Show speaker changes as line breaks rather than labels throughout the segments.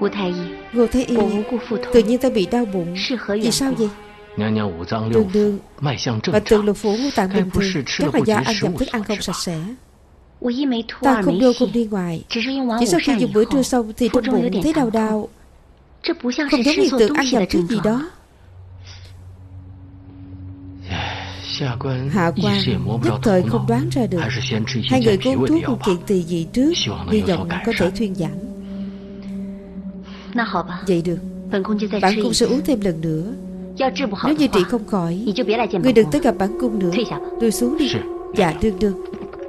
Ngô Thái Y, tự nhiên ta bị đau bụng. Vì sao vậy? Đường đường, và tự lục phủ ngũ tạng bình thường, chắc là do ăn nhầm thức ăn không sạch sẽ. Ta không đi ngoài, chỉ sau khi dùng bữa trưa xong thì trong bụng thấy đau đau, không giống hiện tượng ăn nhầm thứ gì đó. Hạ quan nhất thời không đoán ra được. Hai người có uống thuốc không kiện tỳ gì trước, hy vọng có thể thuyên giảm. Vậy được, bản cung sẽ uống thêm lần nữa. Nếu như trị không khỏi, ngươi đừng tới gặp bản cung nữa. Lui xuống đi. Dạ đương đương.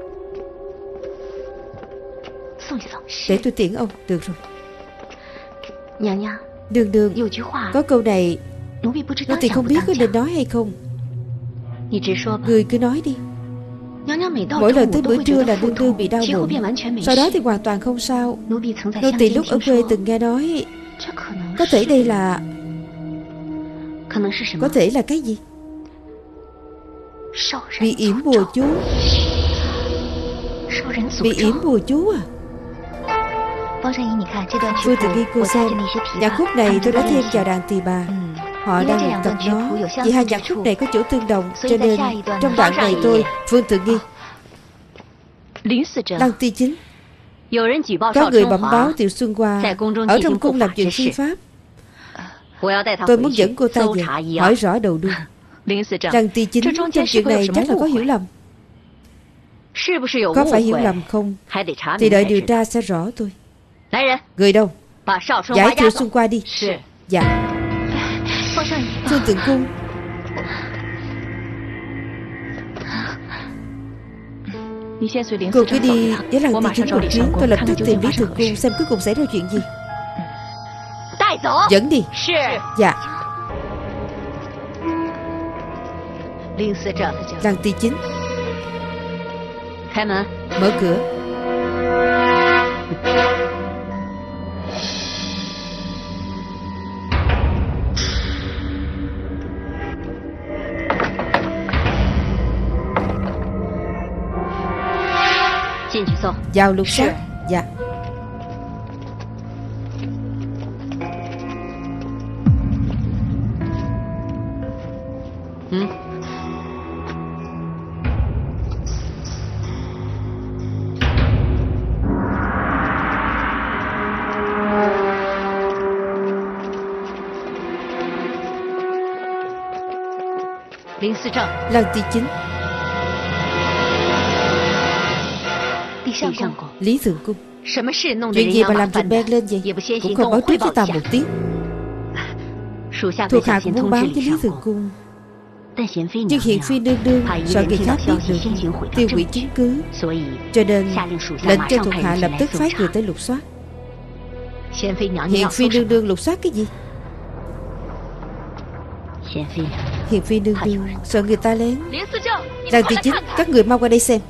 Để tôi tiễn ông. Được rồi. Đương đương, có câu này nô tỳ không biết có nên nói hay không. Người cứ nói đi. Mỗi lần tới bữa trưa là đương đương bị đau bụng, sau đó thì hoàn toàn không sao. Nô tỳ lúc ở quê từng nghe nói, có thể đây là... Có thể là cái gì? Bị yểm bùa chú. Bị yểm bùa chú à? Phương Tử Nghi, cô xem, nhạc khúc này tôi đã thêm vào đàn tỳ bà. Họ đang luyện tập nó. Vì hai nhạc khúc này có chỗ tương đồng, cho nên trong đoạn này tôi, Phương Tử Nghi, Lăng Ti Chính, có người bẩm báo Tiểu Xuân Hoa ở trong cung làm chuyện phi pháp. Tôi muốn dẫn cô ta về hỏi rõ đầu đuôi. Lăng Ti Chính trong chuyện này chắc là có hiểu lầm. Có phải hiểu lầm không thì đợi điều tra sẽ rõ thôi. Người đâu? Giải Tiểu Xuân Hoa đi. Dạ. Phương Tượng Cung. Cô cứ đi với Lăng Ti Chính một chuyến. Tôi lập tức tìm Lý Thường Cung xem cuối cùng xảy ra chuyện gì. Dẫn đi. Dạ. Lăng Ti Chính. Mở cửa. Vào lục soát. Dạ. Lăng Ti Chính. Lý Thượng Cung. Chuyện gì mà làm rùm beng lên vậy? Cũng không báo trước với ta một tiếng. Thuộc hạ cũng muốn báo với Lý Thượng Cung, nhưng Hiền Phi nương nương sợ người khác biết được, tiêu hủy chứng cứ, cho nên lệnh cho thuộc hạ lập tức phái người tới lục soát. Hiền Phi nương nương lục soát cái gì? Hiền Phi nương nương sợ người ta lén. Lăng Ti Chính, các người mau qua đây xem.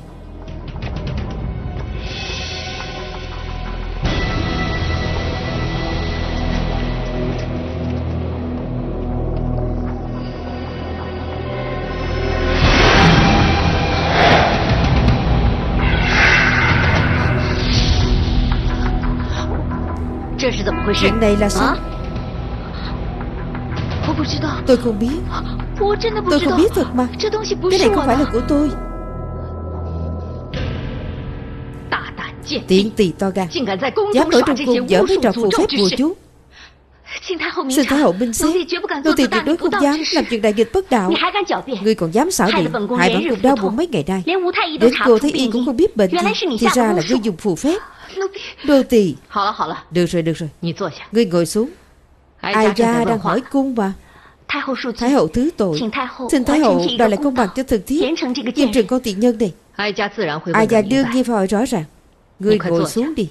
Chuyện này là sao? Tôi không biết. Tôi không biết thật mà. Cái này không phải là của tôi. Tiện tỳ to gan, dám ở trong cung dở mấy trò phù phép bùa chú. Xin Thái hậu minh xét, nô tỳ tuyệt đối không dám làm chuyện đại nghịch bất đạo. Ngươi còn dám xảo biện, hại bản cung đau bụng mấy ngày nay. Đến cô Thái Y cũng không biết bệnh gì, thì ra là ngươi dùng phù phép. Nô tỳ. Được rồi, ngươi ngồi xuống. Ai gia đang hỏi cung mà. Thái hậu thứ tội, xin Thái hậu đòi lại công bằng cho thần thiếp, nghiêm trừng con tiện nhân này. Ai gia đương nhiên phải hỏi rõ ràng. Ngươi ngồi xuống đi.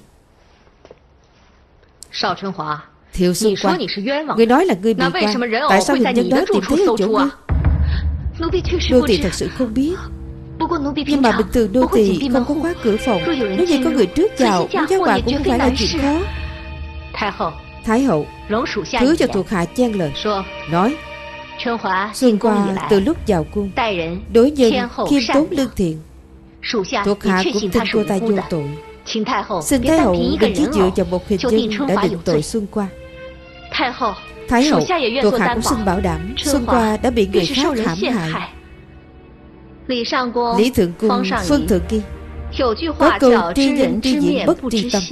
Thiệu Xuân Hoa, ngươi nói là ngươi bị quan, tại sao hình nhân đó tìm thấy ở chỗ ngươi? Nô tỳ thật sự không biết. Nhưng mà bình thường nô tỳ không có khóa cửa phòng. Nếu như có người trước vào, muốn giáo họa cũng không phải là chuyện khó. Thái hậu, thứ cho thuộc hạ chen lời. Nói, Xuân Hoa từ lúc vào cung, đối nhân khiêm tốn lương thiện, thuộc hạ cũng tin cô ta vô tội, Xin Thái hậu đừng chỉ dựa vào một hình nhân đã định tội Xuân Qua. Thái hậu, thuộc hạ cũng xin bảo đảm Xuân Qua đã bị người khác hãm hại. Lý Thượng Cung, Phương Thượng Kỳ có câu tri nhân tri diện bất tri tâm.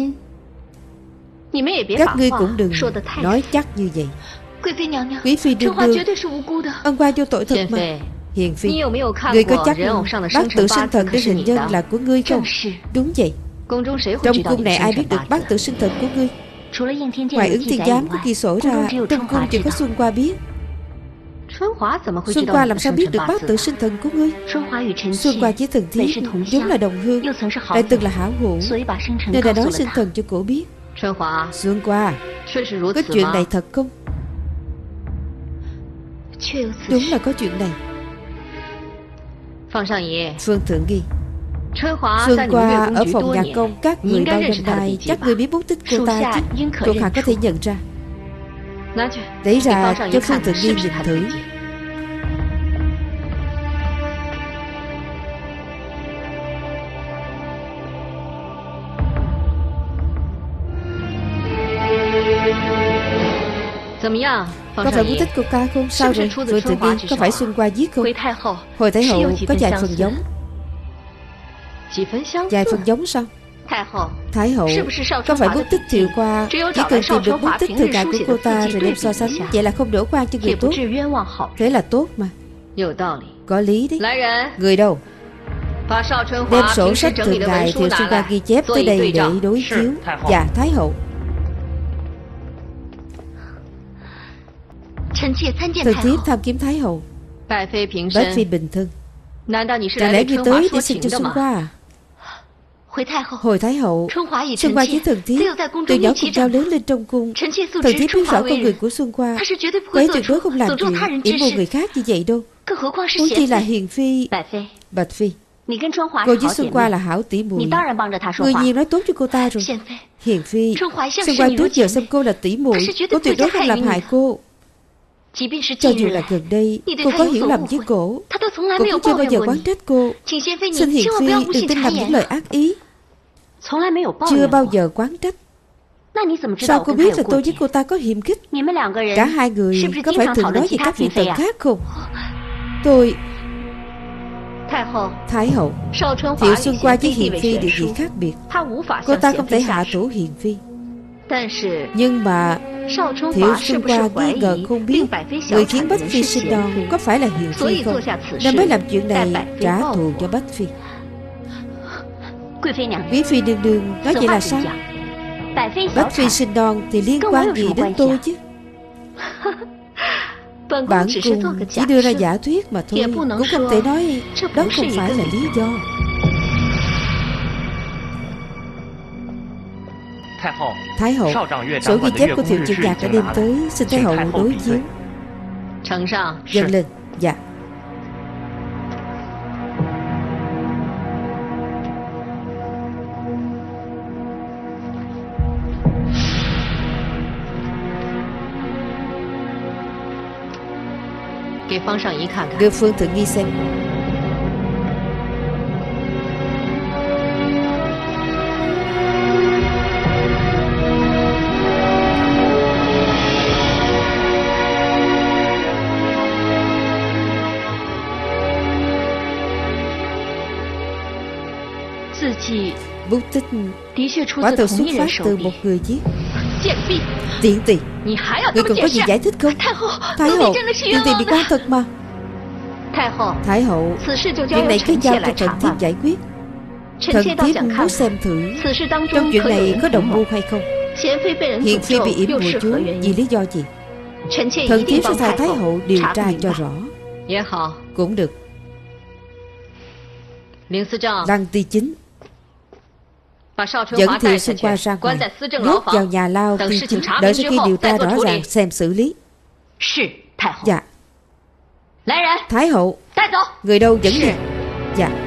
Các ngươi cũng đừng nói chắc như vậy. Quý phi đương đương, ân qua vô tội thật mà. Hiền phi, ngươi có chắc bát tự sinh thần trên hình nhân là của ngươi không? Đúng vậy. Trong cung này ai biết được bát tự sinh thần của ngươi? Ngoài Ứng Thiên Giám có ghi sổ ra, trong cung chỉ có Xuân Qua biết. Xuân Qua làm sao biết được bát tự sinh thần của ngươi? Xuân Qua với thần thiếp vốn là đồng hương, lại từng là hảo hữu, nên đã nói sinh thần cho cổ biết. Xuân Qua, có chuyện này thật không? Đúng là có chuyện này. Phương Thượng Ghi, Xuân Qua ở phòng nhạc công các người bao năm nay, chắc người biết bút tích cô ta chứ? Thuộc hạ có thể nhận ra. Lấy ra cho Phương Thượng Ghi nhìn thử. Có phải bút tích cô ta không? Sao rồi? Phương Thượng Ghi, có phải Xuân Qua giết không? Hồi Thái hậu có vài phần giống. Vài phần giống sao? Thái hậu, có phải bút tích Thiệu Qua chỉ cần tìm được bút tích thời đại của cô ta rồi đem so sánh, vậy là không đổ quan cho người tốt? Thế là tốt mà. Có lý đấy. Người đâu? Đem sổ sách thường ngày Thiệu Xuân Qua ghi chép tới đây để đối chiếu. Dạ, Thái hậu. Thần thiếp tham kiếm Thái hậu. Bách phi bình thân. Chẳng lẽ ngươi tới để xin cho Xuân Qua à? Hồi Thái hậu, Xuân Qua với thần thiếp từ nhỏ cùng nhau lớn lên trong cung. Thần thiếp biết rõ con người của Xuân Qua, cô ấy tuyệt đối không làm chuyện yểm mưu người khác như vậy đâu. Huống chi là Hiền phi. Bạch phi, cô với Xuân Qua là hảo tỷ muội, người nhiên nói tốt cho cô ta rồi. Hiền phi, Xuân Qua trước giờ xem cô là tỷ muội, cô tuyệt đối không làm hại cô. Cho dù là gần đây cô có hiểu lầm với cô cũng chưa bao giờ oán trách cô. Xin Hiền phi đừng tin lầm những lời ác ý. Chưa bao giờ oán trách. Sao cô biết là tôi với cô ta có hiềm khích? Cả hai người có phải thường nói về các vị tần khác không? Tôi... Thái hậu, Thiệu Xuân Qua với Hiền phi địa vị khác biệt. Cô ta không thể hạ thủ Hiền phi. Nhưng mà Thiệu Xuân Qua nghi ngờ không biết người khiến Bách phi sinh non có phải là Hiền phi không, nên mới làm chuyện này trả thù cho Bách phi. Quý phi đương đương nói vậy là sao? Bách phi sinh non thì liên quan gì đến tôi chứ? Bản cung chỉ đưa ra giả thuyết mà thôi, cũng không thể nói đó không phải là lý do. Thái hậu, sổ ghi chép của Thiệu Trưởng Nhạc đã đem tới, xin Thái hậu đối chiếu. Dâng lên. Dạ. Đưa Phương Thượng Nghi xem. Bút tích quả thực xuất phát từ một người viết. Tiện tỳ, người còn có gì giải thích không? Thái hậu, tiện tỳ bị quan thật mà. Thái hậu, chuyện này cứ giao cho thần thiếp giải quyết. Thần thiếp muốn xem thử trong chuyện này có đồng mưu hay không. Hiền phi bị yểm mùi chú vì lý do gì? Thần thiếp sẽ thay Thái hậu điều tra cho rõ. Cũng được. Đăng ti chính dẫn Thiệu Xuân Qua ra ngoài, nhốt vào nhà lao ti chính, đợi sau khi điều tra rõ ràng xem xử lý. Dạ. Thái hậu, người đâu dẫn đi. Dạ.